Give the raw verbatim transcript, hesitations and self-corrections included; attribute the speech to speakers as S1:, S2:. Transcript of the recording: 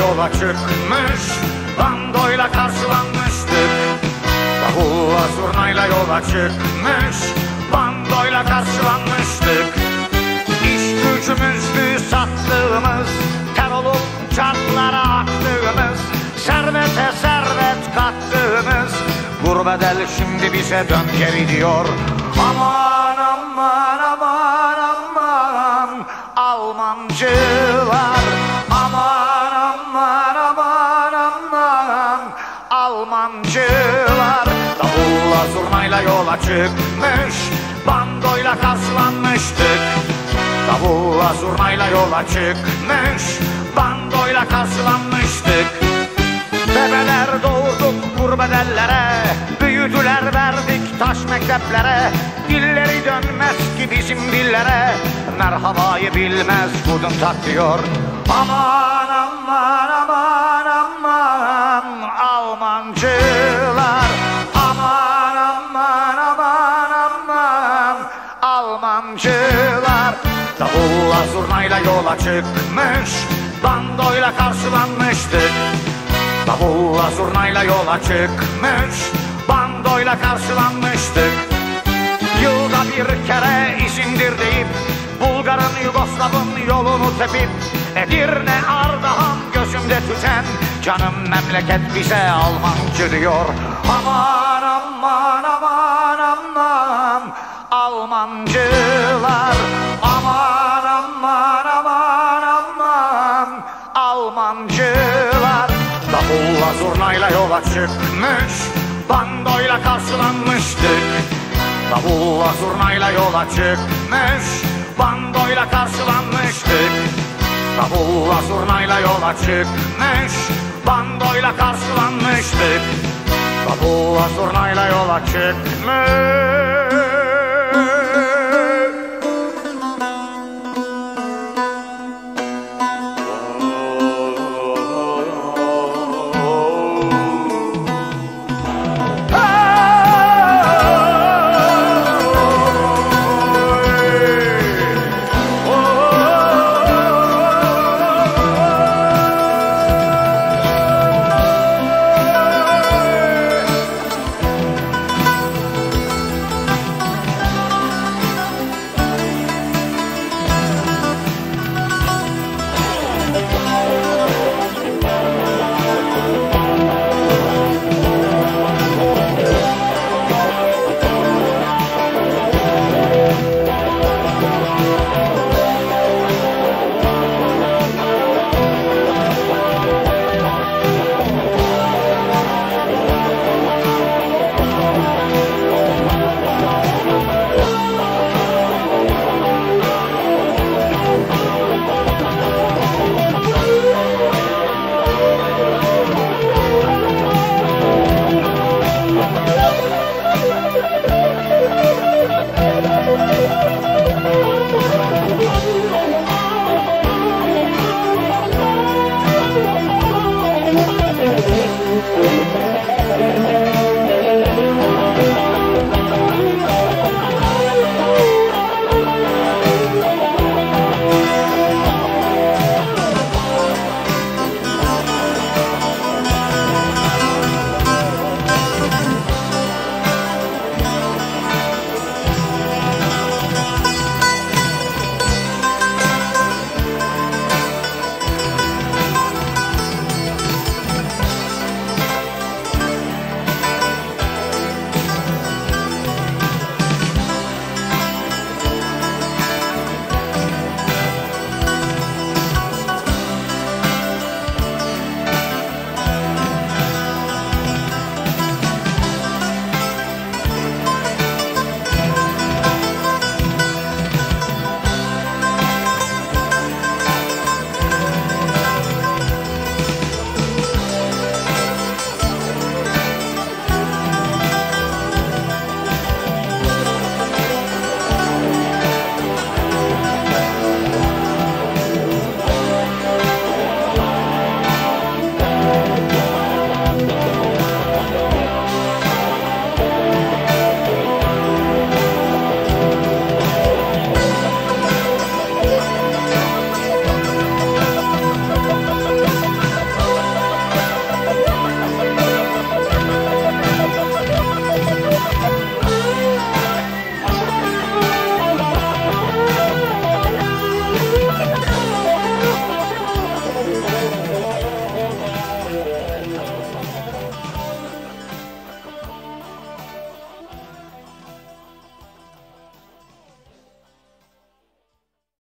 S1: yola çıkmış, bandoyla karşılanmıştık. Davulla zurnayla yola çıkmış, bandoyla karşılanmıştık. İş gücümüzdü sattığımız, ter olup çarklara aktığımız, servete servet kattığımız. Gurbet el şimdi bize dön geri diyor. Aman aman aman aman Almancılar, aman aman aman aman Almancılar. Davulla zurnayla yola çıkmış, bandoyla karşılanmıştık. Davulla zurnayla yola çıkmış, bandoyla karşılanmıştık. Bebeler doğurduk gurbet ellere, büyüdüler verdik taş mekteplere. Dilleri dönmez ki bizim dillere, merhabayı bilmez budun tak diyor. Aman aman aman aman Almancılar, aman aman aman aman Almancılar. Davulla zurnayla yola çıkmış, bandoyla karşılanmıştık. Davulla zurnayla yola çıkmış, bandoyla karşılanmıştık. Yılda bir kere izindir deyip, Bulgar'ın Yugoslav'ın yolunu tepip, Edirne Ardahan gözümde tüten, canım memleket bize Almancı diyor. Aman aman aman aman Almancılar, aman aman aman aman Almancılar. Davulla zurnayla yola çıkmış, bandoyla karşılanmıştık. Davulla zurnayla yola çıkmış, bandoyla karşılanmıştık. Davulla zurnayla yola çıkmış, bandoyla karşılanmıştık. Davulla zurnayla yola çıkmış.